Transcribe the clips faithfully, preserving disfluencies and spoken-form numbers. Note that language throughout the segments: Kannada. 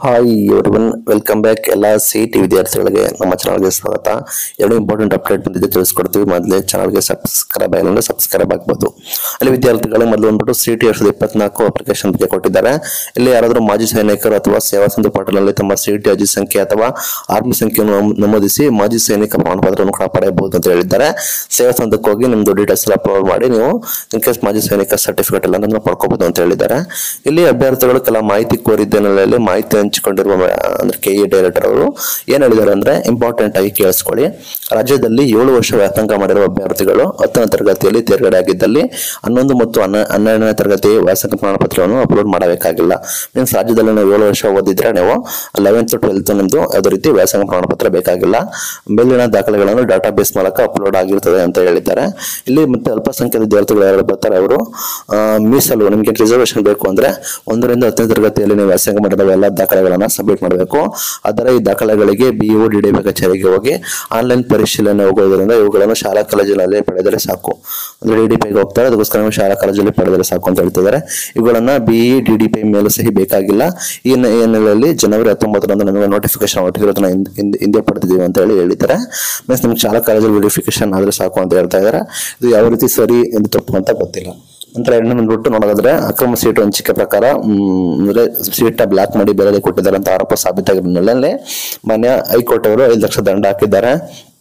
Hi everyone, welcome back. ಎಲ್ಲ ಸಿ ಟಿ ವಿದ್ಯಾರ್ಥಿಗಳಿಗೆ ನಮ್ಮ ಚಾನಲ್ಗೆ ಸ್ವಾಗತ. ಎರಡು ಇಂಪಾರ್ಟೆಂಟ್ ಅಪ್ಡೇಟ್ ಬಂದಿದೆ, ತಿಳಿಸ್ಕೊಡ್ತೀವಿ. ಮೊದಲೇ ಚಾನಲ್ಗೆ ಸಬ್ಸ್ಕ್ರೈಬ್ ಆಗಿಲ್ಲ ಅಂದ್ರೆ ಸಬ್ಸ್ಕ್ರೈಬ್ ಆಗ್ಬೋದು. ಅಲ್ಲಿ ವಿದ್ಯಾರ್ಥಿಗಳು ಮೊದಲು ಬಂದ್ಬಿಟ್ಟು ಸಿ ಟಿ ಎರಡ್ ಸಾವಿರದ ಇಪ್ಪತ್ನಾಲ್ಕು ಅಪ್ಲಿಕೇಶನ್ ಬಗ್ಗೆ ಕೊಟ್ಟಿದ್ದಾರೆ. ಇಲ್ಲಿ ಯಾರಾದರೂ ಮಾಜಿ ಸೈನಿಕರು ಅಥವಾ ಸೇವಾ ಸಿಂಧು ಪೋರ್ಟಲ್ನಲ್ಲಿ ತಮ್ಮ ಸಿ ಟಿ ಅರ್ಜಿ ಸಂಖ್ಯೆ ಅಥವಾ ಆರ್ಮಿ ಸಂಖ್ಯೆಯನ್ನು ನಮೂದಿಸಿ ಮಾಜಿ ಸೈನಿಕ ಪ್ರಮಾಣ ಪತ್ರವನ್ನು ಕೂಡ ಪಡೆಯಬಹುದು ಅಂತ ಹೇಳಿದ್ದಾರೆ. ಸೇವಾ ಸಿಂಧುಕ್ಕೆ ಹೋಗಿ ನಿಮ್ದು ಡೀಟೇಲ್ಸ್ ಎಲ್ಲ ಅಪ್ಲೋಡ್ ಮಾಡಿ ನೀವು ಇನ್ ಕೇಸ್ ಮಾಜಿ ಸೈನಿಕ ಸರ್ಟಿಫಿಕೇಟ್ ಎಲ್ಲ ಅದನ್ನು ಪಡ್ಕೋಬಹುದು ಅಂತ ಹೇಳಿದ್ದಾರೆ. ಇಲ್ಲಿ ಅಭ್ಯರ್ಥಿಗಳು ಕೆಲ ಮಾಹಿತಿ ಕೋರಿದ್ದ ಹಿನ್ನೆಲೆಯಲ್ಲಿ ಮಾಹಿತಿ ಹಂಚಿಕೊಂಡಿರುವ ಅಂದ್ರೆ ಕೆ ಇ ಡೈರೆಕ್ಟರ್ ಅವರು ಏನ್ ಹೇಳಿದ್ದಾರೆ ಅಂದ್ರೆ ಇಂಪಾರ್ಟೆಂಟ್ ಆಗಿ ಕೇಳಿಸ್ಕೊಳ್ಳಿ. ರಾಜ್ಯದಲ್ಲಿ ಏಳು ವರ್ಷ ವ್ಯಾಸಂಗ ಮಾಡಿರುವ ಅಭ್ಯರ್ಥಿಗಳು ಹತ್ತನೇ ತರಗತಿಯಲ್ಲಿ ತೇರ್ಗಡೆ ಆಗಿದ್ದಲ್ಲಿ ಹನ್ನೊಂದು ಮತ್ತು ಹನ್ನೆರಡನೇ ತರಗತಿ ವ್ಯಾಸಂಗ ಪ್ರಮಾಣ ಪತ್ರವನ್ನು ಅಪ್ಲೋಡ್ ಮಾಡಬೇಕಾಗಿಲ್ಲ. ಮೀನ್ಸ್ ರಾಜ್ಯದಲ್ಲಿ ನೀವು ಏಳು ವರ್ಷ ಓದಿದ್ರೆ ನೀವು ಲೆವೆಂತ್ ಟ್ವೆಲ್ತ್ ನಿಮ್ದು ಯಾವುದೇ ರೀತಿ ವ್ಯಾಸಂಗ ಪ್ರಮಾಣ ಪತ್ರ ಬೇಕಾಗಿಲ್ಲ. ಮೇಲಿನ ದಾಖಲೆಗಳನ್ನು ಡಾಟಾ ಬೇಸ್ ಮೂಲಕ ಅಪ್ಲೋಡ್ ಆಗಿರ್ತದೆ ಅಂತ ಹೇಳಿದ್ದಾರೆ. ಇಲ್ಲಿ ಮತ್ತೆ ಅಲ್ಪಸಂಖ್ಯಾತ ವಿದ್ಯಾರ್ಥಿಗಳು ಯಾರು ಬರ್ತಾರೆ ಅವರು ಮೀಸಲು ನಿಮಗೆ ರಿಸರ್ವೇಶನ್ ಬೇಕು ಅಂದ್ರೆ ಒಂದರಿಂದ ಹತ್ತನೇ ತರಗತಿಯಲ್ಲಿ ನೀವು ವ್ಯಾಸಂಗ ಮಾಡಿದ ಎಲ್ಲ ದಾಖಲೆಗಳನ್ನ ಸಬ್ಮಿಟ್ ಮಾಡಬೇಕು. ಆದರೆ ಈ ದಾಖಲೆಗಳಿಗೆ ಬಿಇಒ ಡಿಡಿಪಿ ಕಚೇರಿಗೆ ಹೋಗಿ ಆನ್ಲೈನ್ ಪರಿಶೀಲನೆ ಹೋಗೋದ್ರಿಂದ ಇವುಗಳನ್ನು ಶಾಲಾ ಕಾಲೇಜಿನಲ್ಲಿ ಪಡೆದರೆ ಸಾಕು. ಅಂದ್ರೆ ಡಿಡಿಪಿಗೆ ಹೋಗ್ತಾರೆ, ಅದಕ್ಕೋಸ್ಕರ ನೀವು ಶಾಲಾ ಕಾಲೇಜಲ್ಲಿ ಪಡೆದರೆ ಸಾಕು ಅಂತ ಹೇಳ್ತಿದ್ದಾರೆ. ಇವುಗಳನ್ನ ಬಿಇ ಡಿಡಿಪಿ ಮೇಲೂ ಸಹಿ ಬೇಕಾಗಿಲ್ಲ. ಈ ಹಿನ್ನೆಲೆಯಲ್ಲಿ ಜನವರಿ ಹತ್ತೊಂಬತ್ತರಂದು ನಮಗೆ ನೋಟಿಫಿಕೇಶನ್ ಹೊರಟಿರೋದನ್ನ ಹಿಂದೆ ಪಡೆದಿದ್ದೀವಿ ಅಂತ ಹೇಳಿ ಹೇಳಿದ್ದಾರೆ. ಮೀನ್ಸ್ ನಿಮ್ಗೆ ಶಾಲಾ ಕಾಲೇಜಲ್ಲಿ ವೆರಿಫಿಕೇಶನ್ ಆದ್ರೆ ಸಾಕು ಅಂತ ಹೇಳ್ತಾ ಇದ್ದಾರೆ. ಇದು ಯಾವ ರೀತಿ ಸರಿ ಎಂದು ತಪ್ಪು ಅಂತ ಗೊತ್ತಿಲ್ಲ. ನಂತರ ಎರಡನೇ ಬಂದ್ಬಿಟ್ಟು ನೋಡೋದಾದ್ರೆ ಅಕ್ರಮ ಸೀಟು ಹಂಚಿಕೆ ಪ್ರಕಾರ ಅಂದ್ರೆ ಸೀಟ್ ಬ್ಲಾಕ್ ಮಾಡಿ ಬೇರೆ ಕೊಟ್ಟಿದ್ದಾರೆ ಅಂತ ಆರೋಪ ಸಾಬೀತಾಗಿರೋ ಹಿನ್ನೆಲೆಯಲ್ಲಿ ಮಾನ್ಯ ಹೈಕೋರ್ಟ್ ಅವರು ಐದು ಲಕ್ಷ ದಂಡ ಹಾಕಿದ್ದಾರೆ.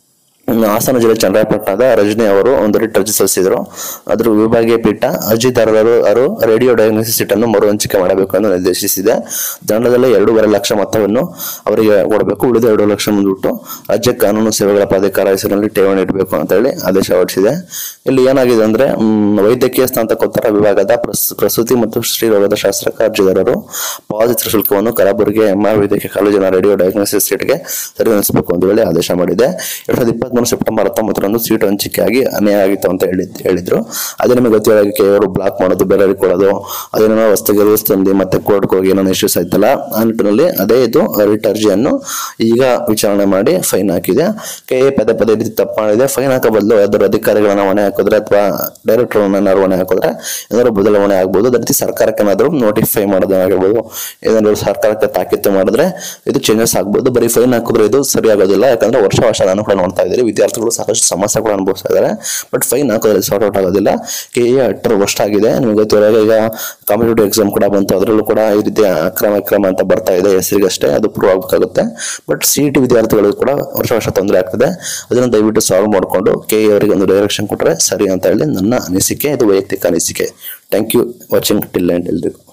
ಹಾಸನ ಜಿಲ್ಲೆ ಚನ್ನರಾಯಪಟ್ಟಣದ ರಜನಿ ಅವರು ಒಂದು ರಿಟ್ ಅರ್ಜಿ ಸಲ್ಲಿಸಿದ್ರು. ಅದ್ರ ವಿಭಾಗೀಯ ಪೀಠ ಅರ್ಜಿದಾರರು ಅವರು ರೇಡಿಯೋ ಡಯಾಗ್ನೋಸಿಸ್ ಸೀಟ್ ಅನ್ನು ಮರು ಹಂಚಿಕೆ ಮಾಡಬೇಕು ಎಂದು ನಿರ್ದೇಶಿಸಿದೆ. ದಂಡದಲ್ಲಿ ಎರಡೂವರೆ ಲಕ್ಷ ಮೊತ್ತವನ್ನು ಅವರಿಗೆ ಕೊಡಬೇಕು. ಉಳಿದ ಎರಡು ಲಕ್ಷ ಬಂದ್ಬಿಟ್ಟು ರಾಜ್ಯ ಕಾನೂನು ಸೇವೆಗಳ ಪ್ರಾಧಿಕಾರ ಹೆಸರಿನಲ್ಲಿ ಠೇವಣಿ ಇಡಬೇಕು ಅಂತ ಹೇಳಿ ಆದೇಶ ಹೊರಡಿಸಿದೆ. ಇಲ್ಲಿ ಏನಾಗಿದೆ ಅಂದ್ರೆ ವೈದ್ಯಕೀಯ ಸ್ನಾತಕೋತ್ತರ ವಿಭಾಗದ ಪ್ರಸೂತಿ ಮತ್ತು ಸ್ತ್ರೀರೋಗದ ಶಾಸ್ತ್ರಕ್ಕೆ ಅರ್ಜಿದಾರರು ಪಾವತಿಸಿದ ಶುಲ್ಕವನ್ನು ಕಲಬುರಗಿ ಎಂಆರ್ ವೈದ್ಯಕೀಯ ಕಾಲೇಜಿನ ರೇಡಿಯೋ ಡಯಾಗ್ನೋಸಿಸ್ ಸೀಟ್ಗೆ ಸರಿಹೊಂದಿಸಬೇಕು ಅಂತ ಹೇಳಿ ಆದೇಶ ಮಾಡಿದೆ. ಎರಡ್ ಸಾವಿರದ ಇಪ್ಪತ್ತ್ ಸೆಪ್ಟೆಂಬರ್ ಹತ್ತೊಂಬತ್ತರಂದು ಸೀಟ್ ಹಂಚಿಕೆಯಾಗಿ ಅನ್ಯಾಯ ಆಗಿತ್ತು ಅಂತ ಹೇಳಿ ಹೇಳಿದ್ರು. ಅದೇ ನಿಮಗೆ ಗೊತ್ತಿರೋ ಕೆಲವರು ಬ್ಲಾಕ್ ಮಾಡೋದು, ಬೇರೆಯವ್ರಿಗೆ ಕೊಡೋದು, ಅದೇನೋ ವಸ್ತುಗೆ ರೂಲ್ಸ್ ತಂದು ಮತ್ತೆ ಕೋರ್ಟ್ಗೆ ಹೋಗಿ ಏನೋ ಇಶ್ಯೂಸ್ ಆಯ್ತಲ್ಲ, ಆ ನಿಟ್ಟಿನಲ್ಲಿ ಅದೇ ಇದು ರಿಟ್ ಅರ್ಜಿಯನ್ನು ಈಗ ವಿಚಾರಣೆ ಮಾಡಿ ಫೈನ್ ಹಾಕಿದೆ. ಕೆ ಎ ಪದೇ ಪದೇ ರೀತಿ ತಪ್ಪು ಮಾಡಿದೆ. ಫೈನ್ ಹಾಕೋ ಬದಲು ಯಾವ್ದಾದ್ರು ಅಧಿಕಾರಿಗಳನ್ನ ಹೊಣೆ ಹಾಕಿದ್ರೆ ಅಥವಾ ಡೈರೆಕ್ಟರ್ ಏನಾದ್ರು ಹೊಣೆ ಹಾಕಿದ್ರೆ ಏನಾದ್ರು ಬದಲಾವಣೆ ಆಗ್ಬೋದು. ಅದೇ ರೀತಿ ಸರ್ಕಾರಕ್ಕೆ ಏನಾದ್ರು ನೋಟಿಫೈ ಮಾಡೋದಾಗಿರ್ಬೋದು, ಏನಾದ್ರು ಸರ್ಕಾರಕ್ಕೆ ತಾಕೀತು ಮಾಡಿದ್ರೆ ಇದು ಚೇಂಜಸ್ ಆಗ್ಬೋದು. ಬರೀ ಫೈನ್ ಹಾಕಿದ್ರೆ ಇದು ಸರಿ ಆಗೋದಿಲ್ಲ. ಯಾಕಂದ್ರೆ ವರ್ಷ ವರ್ಷ ನಾನು ಕೂಡ ನೋಡ್ತಾ ಇದ್ದೀರಿ ವಿದ್ಯಾರ್ಥಿಗಳು ಸಾಕಷ್ಟು ಸಮಸ್ಯೆ ಕೂಡ ಅನುಭವಿಸ್ತಾ ಇದ್ದಾರೆ. ಬಟ್ ಫೈನ್ ಹಾಕೋದ್ರಲ್ಲಿ ಸಾರ್ಟ್ ಔಟ್ ಆಗೋದಿಲ್ಲ. ಕೆ ಎ ಅಟ್ಟರ್ ವರ್ಷ ಆಗಿದೆ. ನಿಮಗೆ ಗೊತ್ತಿರೋ ಈಗ ಕಾಂಪಿಟೇಟಿವ್ ಎಕ್ಸಾಮ್ ಕೂಡ ಬಂತು, ಅದರಲ್ಲೂ ಕೂಡ ಈ ರೀತಿ ಅಕ್ರಮ ಅಕ್ರಮ ಅಂತ ಬರ್ತಾ ಇದೆ ಹೆಸರಿಗಷ್ಟೇ, ಅದು ಪ್ರೂವ್ ಆಗಬೇಕಾಗುತ್ತೆ. ಬಟ್ ಸಿ ಟಿ ವಿದ್ಯಾರ್ಥಿಗಳಿಗೂ ಕೂಡ ವರ್ಷ ವರ್ಷ ತೊಂದರೆ ಆಗ್ತದೆ. ಅದನ್ನು ದಯವಿಟ್ಟು ಸಾಲ್ವ್ ಮಾಡಿಕೊಂಡು ಕೆ ಎ ಅವರಿಗೆ ಒಂದು ಡೈರೆಕ್ಷನ್ ಕೊಟ್ಟರೆ ಸರಿ ಅಂತ ಹೇಳಿ ನನ್ನ ಅನಿಸಿಕೆ. ಇದು ವೈಯಕ್ತಿಕ ಅನಿಸಿಕೆ. Thank you watching till end ಎಲ್ರಿಗೂ.